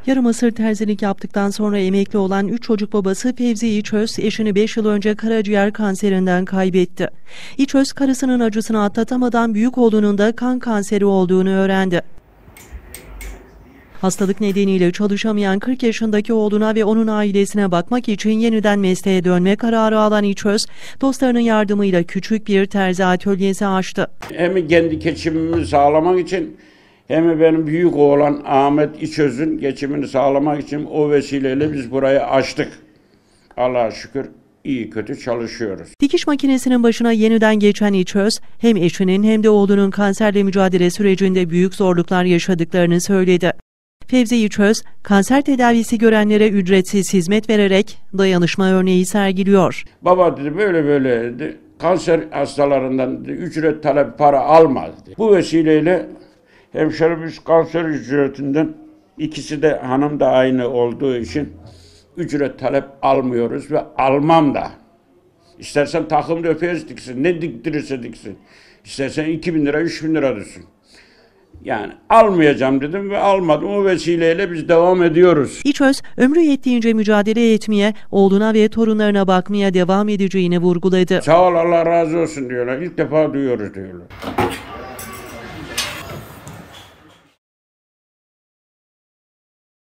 Yarım asır terzilik yaptıktan sonra emekli olan 3 çocuk babası Fevzi İçöz, eşini 5 yıl önce karaciğer kanserinden kaybetti. İçöz, karısının acısını atlatamadan büyük oğlunun da kan kanseri olduğunu öğrendi. Hastalık nedeniyle çalışamayan 40 yaşındaki oğluna ve onun ailesine bakmak için yeniden mesleğe dönme kararı alan İçöz, dostlarının yardımıyla küçük bir terzi atölyesi açtı. Hem kendi geçimimi sağlamak için hem benim büyük oğlan Ahmet İçöz'ün geçimini sağlamak için o vesileyle biz burayı açtık. Allah'a şükür iyi kötü çalışıyoruz. Dikiş makinesinin başına yeniden geçen İçöz, hem eşinin hem de oğlunun kanserle mücadele sürecinde büyük zorluklar yaşadıklarını söyledi. Fevzi İçöz, kanser tedavisi görenlere ücretsiz hizmet vererek dayanışma örneği sergiliyor. Baba dedi böyle dedi, kanser hastalarından dedi, ücret talep para almaz dedi. Bu vesileyle hemşerimiz kanser ücretinden, ikisi de hanım da aynı olduğu için ücret talep almıyoruz ve almam da. İstersen takım döpeyaz diksin, ne diktirirse diksin. İstersen 2.000 lira, 3.000 lira düşsün. Yani almayacağım dedim ve almadım. O vesileyle biz devam ediyoruz. İçöz, ömrü yettiğince mücadele etmeye, oğluna ve torunlarına bakmaya devam edeceğini vurguladı. Sağ ol, Allah razı olsun diyorlar. İlk defa duyuyoruz diyorlar.